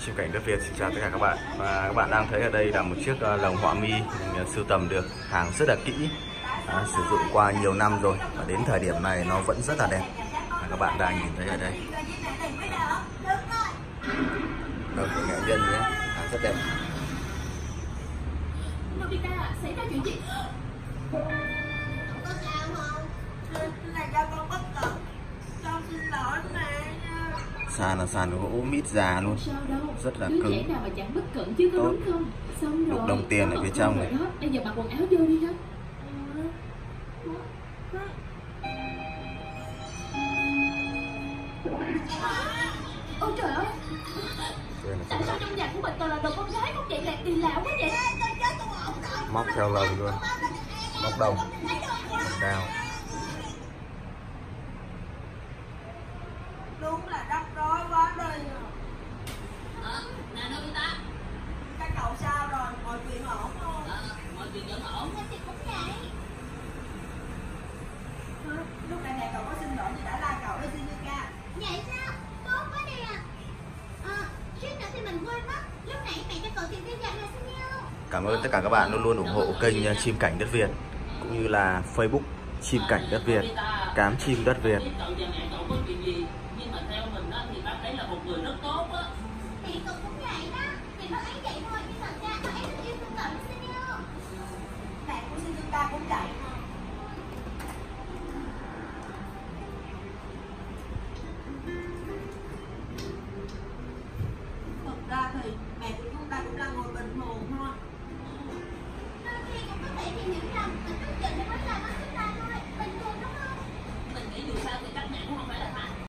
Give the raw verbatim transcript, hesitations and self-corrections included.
Chim cảnh đất Việt xin chào tất cả các bạn. Và các bạn đang thấy ở đây là một chiếc lồng họa mi mình sưu tầm được, hàng rất là kỹ, à, sử dụng qua nhiều năm rồi và đến thời điểm này nó vẫn rất là đẹp. Và các bạn đang nhìn thấy ở đây lồng của nghệ nhân nhé, à, rất đẹp. Nobita, xảy ra chuyện gì? Không có sao không? Cái này cho con bất cẩn. Con xin lỗi mẹ nha. Sàn là sàn gỗ mít già luôn, rất là Đứa cứng. trẻ nào mà chẳng bất cẩn chứ có Tốt. đúng không? Xong rồi. Đục đồng tiền ở phía trong này. Đó. Bây giờ mặc quần áo vô đi ha. Ôi trời ơi! Tại sao trong nhà của mình toàn là đồ con gái không vậy? Là kỳ lạ quá vậy? Móc theo lồng luôn, móc đồng, móc đao. Đúng là rắc rối quá đây. Ờ, nè Nobita. Các cậu sao rồi? Mọi chuyện ổn không? Ờ, mọi chuyện vẫn ổn. Chị cũng vậy. Lúc này nè cậu có xin lỗi thì đã la cậu đấy Shizuka. Vậy sao? Tốt quá đi à. Ờ, suýt nữa thì mình quên mất. Lúc nãy mẹ cho cậu tiền tiêu vặt là sao nhiêu? Cảm ơn tất cả các bạn luôn luôn ủng hộ kênh Chim cảnh đất Việt cũng như là Facebook Chim cảnh đất Việt, Cám chim đất Việt. Cậu và mẹ cậu có chuyện gì, nhưng mà theo mình á thì bác ấy là một người rất tốt á. Mẹ cậu cũng vậy đó. Nhìn bác ấy vậy thôi nhưng thật ra bác ấy rất yêu thương cậu đó sao nhiêu? Mẹ của Shizuka cũng vậy.